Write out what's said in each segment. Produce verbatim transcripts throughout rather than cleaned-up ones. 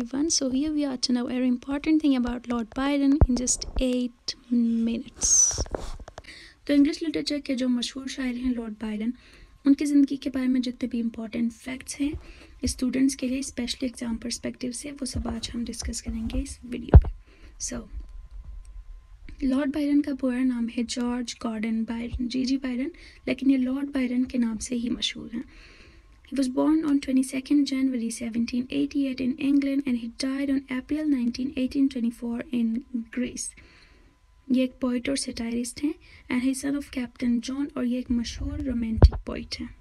everyone. So here we are to know a very important thing about Lord Byron in just eight minutes. तो English literature के जो मशहूर शायर हैं Lord Byron, उनकी ज़िंदगी के बारे में जितने भी इम्पोर्टेंट फैक्ट्स हैं स्टूडेंट्स के लिए स्पेशली एग्जाम पर्सपेक्टिव से, वो सब आज हम डिस्कस करेंगे इस वीडियो पे. सो लॉर्ड बायरन का पूरा नाम है George Gordon Byron, G G Byron, लेकिन ये लॉर्ड बायरन के नाम से ही मशहूर हैं. He was born on twenty-second January seventeen eighty-eight in England and he died on April nineteenth eighteen twenty-four in Greece. ये एक पोइट और सेटायरिस्ट हैं and he is son of Captain John, और ये एक मशहूर रोमांटिक पोइट हैं.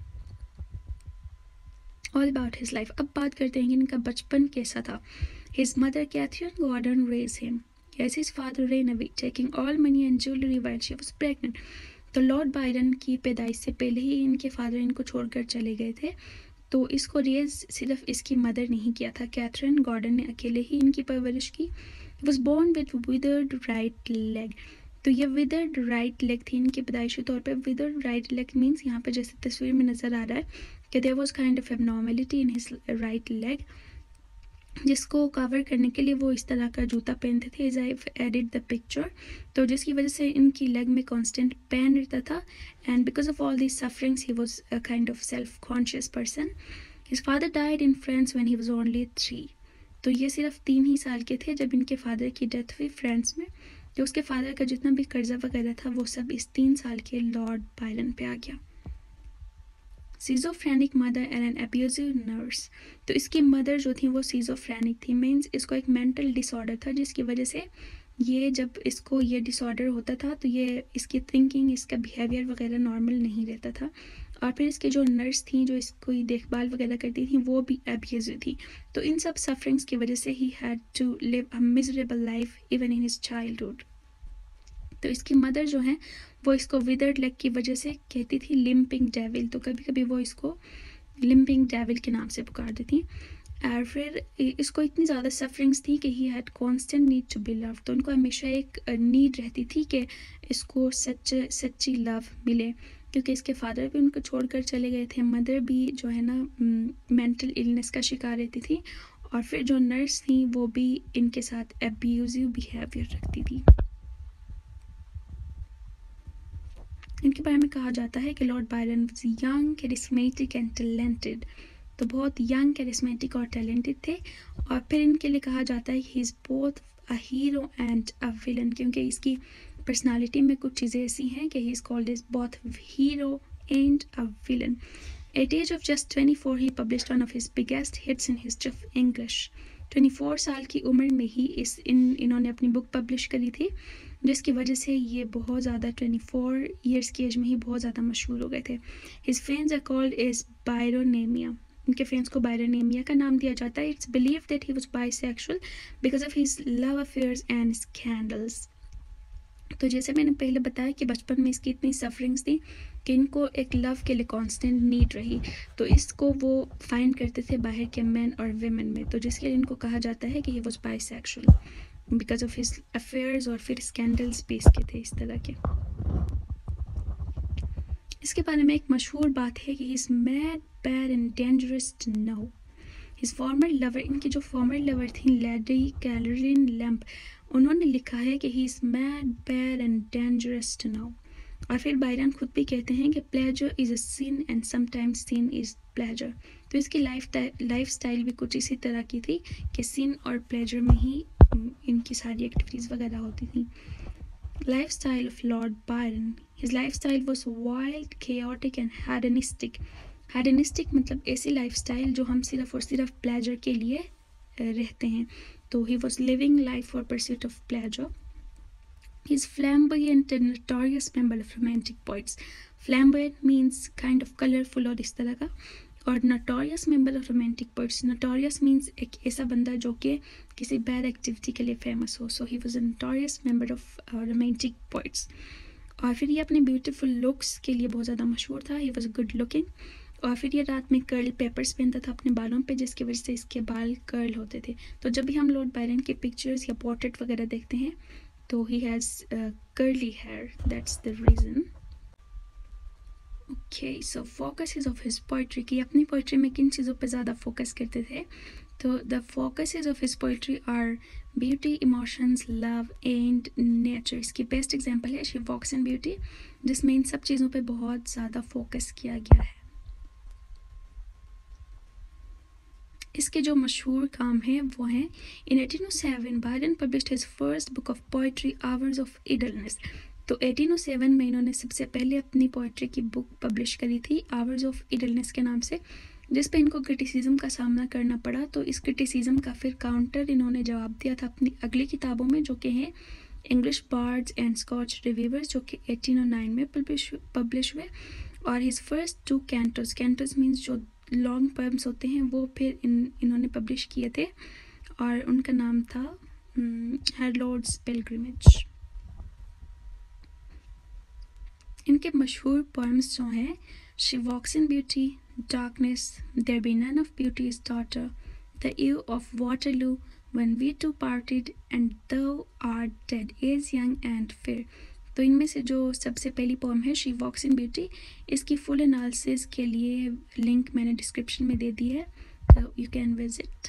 All about his life. अब बात करते हैं कि इनका बचपन कैसा था. His mother Catherine Gordon raised him. Yes, his father ran away, taking all money and jewelry while she was pregnant. तो लॉर्ड बायरन की पैदाइश से पहले ही इनके फादर इनको छोड़कर चले गए थे. तो इसको रेज सिर्फ इसकी मदर नहीं किया था, कैथरीन गॉर्डन ने अकेले ही इनकी परवरिश की. He was born with withered right leg. तो ये withered right leg थी इनकी पैदाइशी तौर पे. withered right leg means यहाँ पे जैसे तस्वीर में नज़र आ रहा है कि there was kind of abnormality in his right leg, जिसको कवर करने के लिए वो इस तरह का जूता पहनते थे. As I edit the picture, तो जिसकी वजह से इनकी लेग में कांस्टेंट पेन रहता था. And because of all this sufferings he was a kind of self conscious person. His father died in France when he was only three. तो ये सिर्फ तीन ही साल के थे जब इनके फादर की डेथ हुई फ्रांस में. तो उसके फादर का जितना भी कर्जा वगैरह था वो सब इस तीन साल के लॉर्ड बायरन पे आ गया. Schizophrenic mother and an abusive nurse. तो इसकी मदर जो थी वो सीजोफ्रेनिक थी, मीन्स इसको एक मेंटल डिसऑर्डर था, जिसकी वजह से ये जब इसको ये डिसऑर्डर होता था तो ये इसकी थिंकिंग, इसका बिहेवियर वगैरह नॉर्मल नहीं रहता था. और फिर इसकी जो नर्स थी जो इसको देखभाल वगैरह करती थी वो भी अब्यूजिव थी. तो इन सब सफरिंग्स की वजह से he had to live a miserable life even in his childhood. तो इसकी मदर जो है वो इसको विदर्ड लेग की वजह से कहती थी लिम्पिंग डेविल. तो कभी कभी वो इसको लिम्पिंग डेविल के नाम से पुकारती थी. और फिर इसको इतनी ज़्यादा सफरिंग्स थी कि he had constant need to be love. तो उनको हमेशा एक नीड रहती थी कि इसको सच सच्ची लव मिले, क्योंकि इसके फादर भी उनको छोड़कर चले गए थे. मदर भी जो है ना मेंटल इलनेस का शिकार रहती थी. और फिर जो नर्स थी वो भी इनके साथ अब्यूजिव बिहेवियर रखती थी. इनके बारे में कहा जाता है कि Lord Byron was young, charismatic and talented. तो बहुत यंग, कैरिस्मेटिक और टैलेंटेड थे. और फिर इनके लिए कहा जाता है he is both a hero and a villain, क्योंकि इसकी पर्सनालिटी में कुछ चीज़ें ऐसी हैं कि he is called is both hero and a villain. At age of just twenty four he published one of his biggest hits in history of English. चौबीस साल की उम्र में ही इस इन इन्होंने अपनी बुक पब्लिश करी थी, जिसकी वजह से ये बहुत ज़्यादा चौबीस ईयर्स की एज में ही बहुत ज़्यादा मशहूर हो गए थे. His friends are called is Byronemia. इनके फ्रेंड्स को बायरोनेमिया का नाम दिया जाता है. It's believe that he was bisexual because of his love affairs and scandals. तो जैसे मैंने पहले बताया कि बचपन में इसकी इतनी सफरिंग्स थी कि इनको एक लव के लिए कांस्टेंट नीड रही. तो इसको वो फाइंड करते थे बाहर के मैन और वेमेन में. तो जिसके लिए इनको कहा जाता है कि he was bisexual because of his affairs और फिर स्कैंडल्स भी इसके थे इस तरह के. इसके बारे में एक मशहूर बात है कि he is mad, bad and dangerous to know. His former lover, इनकी जो फॉर्मर लवर थी लेडी कैरोलिन लैम्प, उन्होंने लिखा है कि he is mad, bad and dangerous to know. और फिर बायरन खुद भी कहते हैं कि pleasure is a sin and sometimes sin is pleasure. तो इसकी लाइफ लाइफ स्टाइल भी कुछ इसी तरह की थी कि सिन और प्लेजर में ही इनकी सारी एक्टिविटीज़ वगैरह होती थी. Lifestyle of Lord Byron. His lifestyle was wild, chaotic and hedonistic. Hedonistic मतलब ऐसी लाइफ स्टाइल जो हम सिर्फ और सिर्फ प्लेजर के लिए रहते हैं. तो he was living life for pursuit of pleasure. He is flamboyant and notorious member of romantic poets. Flamboyant means kind of colorful और इस तरह का. और notorious member of romantic poets. Notorious means एक ऐसा बंदा जो कि किसी bad activity के लिए famous हो. So he was a notorious member of uh, romantic poets. और फिर ये अपने beautiful looks के लिए बहुत ज़्यादा मशहूर था. He was good looking. और फिर ये रात में कर्ल पेपर्स पहनता था अपने बालों पे, जिसकी वजह से इसके बाल कर्ल होते थे. तो जब भी हम लॉर्ड बायरन के पिक्चर्स या पोर्ट्रेट वगैरह देखते हैं तो he has uh, curly hair. That's the reason. Okay, so focuses of his poetry की अपनी पोइट्री में किन चीज़ों पे ज़्यादा फोकस करते थे? तो the focuses of his poetry are beauty, emotions, love and nature. इसकी बेस्ट एग्जांपल है शी वॉक्स इन ब्यूटी, जिसमें इन सब चीज़ों पे बहुत ज़्यादा फोकस किया गया है। इसके जो मशहूर काम हैं वो हैं in eighteen o seven Byron published his first book of poetry hours of idleness. तो एटीन ओ सेवन में इन्होंने सबसे पहले अपनी पोइट्री की बुक पब्लिश करी थी आवर्स ऑफ इडलनेस के नाम से, जिस पे इनको क्रिटिसिज्म का सामना करना पड़ा। तो इस क्रिटिसिज्म का फिर काउंटर इन्होंने जवाब दिया था अपनी अगली किताबों में, जो कि हैं English bards and Scotch reviewers, जो कि एटीन ओ नाइन में पब्लिश पब्लिश हुए। और his first two cantos, cantos means जो लॉन्ग पोएम्स होते हैं, वो फिर इन इन्होंने पब्लिश किए थे और उनका नाम था हर लॉर्ड्स पिलग्रिमेज। इनके मशहूर पोएम्स जो हैं she walks in beauty, darkness, there be none of beauty's daughter, the eve of Waterloo, when we two parted and thou are dead, as young and fair. तो इनमें से जो सबसे पहली पोएम है शी वॉक्स इन ब्यूटी, इसकी full analysis के लिए लिंक मैंने डिस्क्रिप्शन में दे दी है, तो यू कैन विजिट।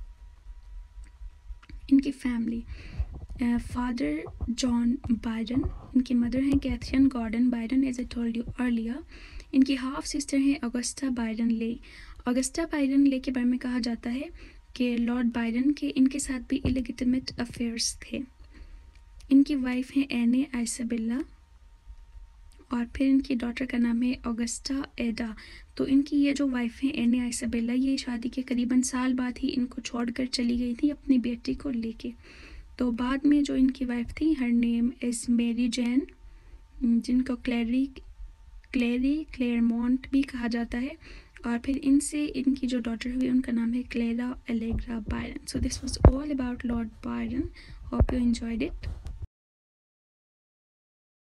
इनकी फैमिली, फादर जॉन बायरन, इनकी मदर हैं Catherine Gordon Byron as I told you earlier. इनकी हाफ सिस्टर हैं Augusta Byron Leigh. Augusta Byron Leigh के बारे में कहा जाता है कि लॉर्ड बायरन के इनके साथ भी इलेगिटिमेट अफेयर्स थे। इनकी वाइफ हैं एने आइसाबेला और फिर इनकी डॉटर का नाम है ऑगस्टा एडा। तो इनकी ये जो वाइफ हैं एने आइसाबेला, ये शादी के करीबन साल बाद ही इनको छोड़कर चली गई थी अपनी बेटी को लेके। तो बाद में जो इनकी वाइफ थी हर नेम इज़ मेरी जैन, जिनको क्लेरी क्लेरी क्लेयरमोंट भी कहा जाता है। और फिर इनसे इनकी जो डॉटर हुई उनका नाम है Clara Allegra Byron. So this was all about Lord Byron. Hope you enjoyed it.